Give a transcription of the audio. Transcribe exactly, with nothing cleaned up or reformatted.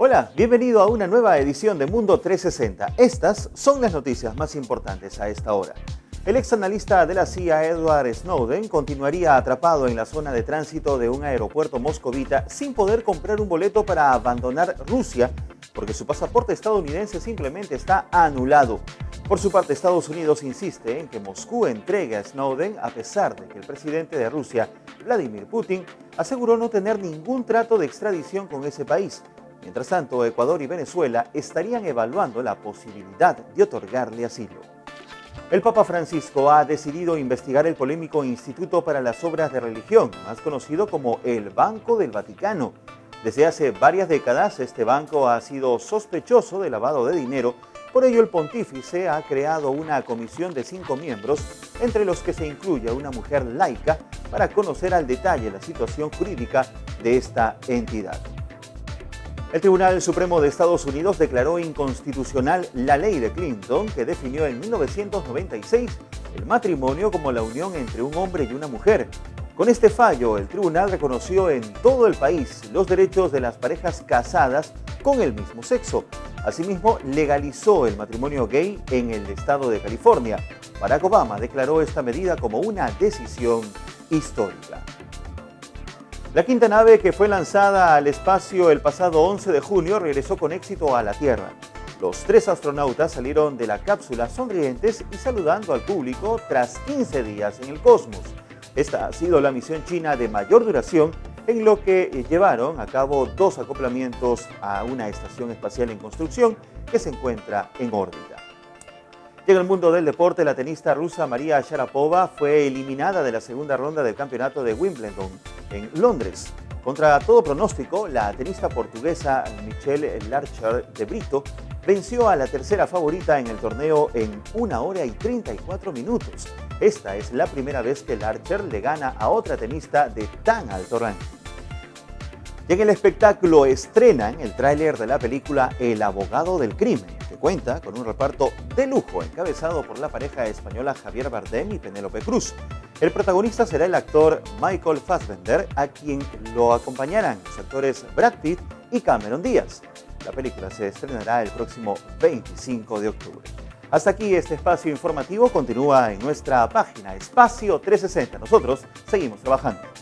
Hola, bienvenido a una nueva edición de Mundo trescientos sesenta. Estas son las noticias más importantes a esta hora. El ex analista de la C I A, Edward Snowden, continuaría atrapado en la zona de tránsito de un aeropuerto moscovita sin poder comprar un boleto para abandonar Rusia, porque su pasaporte estadounidense simplemente está anulado. Por su parte, Estados Unidos insiste en que Moscú entregue a Snowden a pesar de que el presidente de Rusia, Vladimir Putin, aseguró no tener ningún trato de extradición con ese país. Mientras tanto, Ecuador y Venezuela estarían evaluando la posibilidad de otorgarle asilo. El Papa Francisco ha decidido investigar el polémico Instituto para las Obras de Religión, más conocido como el Banco del Vaticano. Desde hace varias décadas, este banco ha sido sospechoso de lavado de dinero. Por ello, el pontífice ha creado una comisión de cinco miembros, entre los que se incluye a una mujer laica, para conocer al detalle la situación jurídica de esta entidad. El Tribunal Supremo de Estados Unidos declaró inconstitucional la ley de Clinton que definió en mil novecientos noventa y seis el matrimonio como la unión entre un hombre y una mujer. Con este fallo, el tribunal reconoció en todo el país los derechos de las parejas casadas con el mismo sexo. Asimismo, legalizó el matrimonio gay en el estado de California. Barack Obama declaró esta medida como una decisión histórica. La quinta nave, que fue lanzada al espacio el pasado once de junio, regresó con éxito a la Tierra. Los tres astronautas salieron de la cápsula sonrientes y saludando al público tras quince días en el cosmos. Esta ha sido la misión china de mayor duración, en lo que llevaron a cabo dos acoplamientos a una estación espacial en construcción que se encuentra en órbita. Y en el mundo del deporte, la tenista rusa María Sharapova fue eliminada de la segunda ronda del campeonato de Wimbledon en Londres. Contra todo pronóstico, la tenista portuguesa Michelle Larcher de Brito venció a la tercera favorita en el torneo en una hora y treinta y cuatro minutos. Esta es la primera vez que Larcher le gana a otra tenista de tan alto ranking. Y en el espectáculo estrenan el tráiler de la película El abogado del crimen, que cuenta con un reparto de lujo encabezado por la pareja española Javier Bardem y Penélope Cruz. El protagonista será el actor Michael Fassbender, a quien lo acompañarán los actores Brad Pitt y Cameron Díaz. La película se estrenará el próximo veinticinco de octubre. Hasta aquí este espacio informativo. Continúa en nuestra página Espacio trescientos sesenta. Nosotros seguimos trabajando.